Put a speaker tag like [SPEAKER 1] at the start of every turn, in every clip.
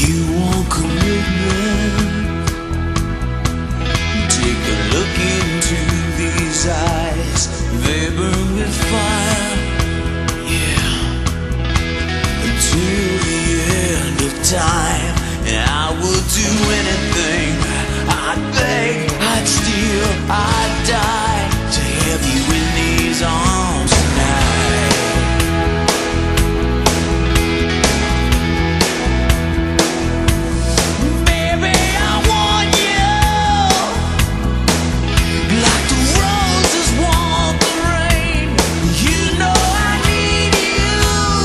[SPEAKER 1] You want commitment? Take a look into these eyes. They burn with fire, yeah, until the end of time. And I will do anything. I'd beg, I'd steal, I'd die to have you in these arms tonight. Baby, I want you like the roses want the rain. You know I need you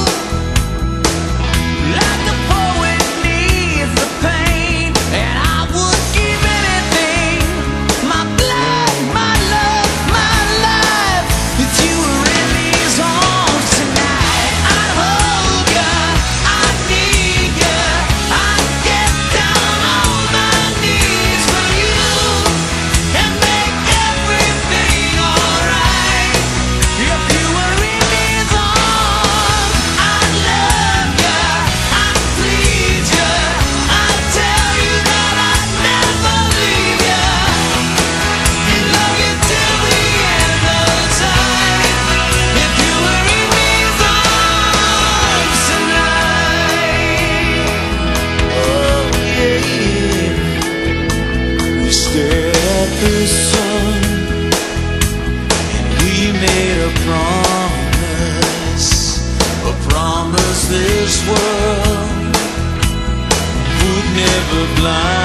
[SPEAKER 1] like the poet needs the pain. And I would give anything, my blood, my love, my life, if you were in these arms tonight. I'd hold ya, I'd need ya, I'd get down on my knees for you and make everything alright. If you were in these arms, I'd love ya, I'd please ya, I'd tell you that I'd never leave ya and love you till the end of time. If you were in these arms tonight, oh yeah, we stared at the sun and we made a promise this world would never blind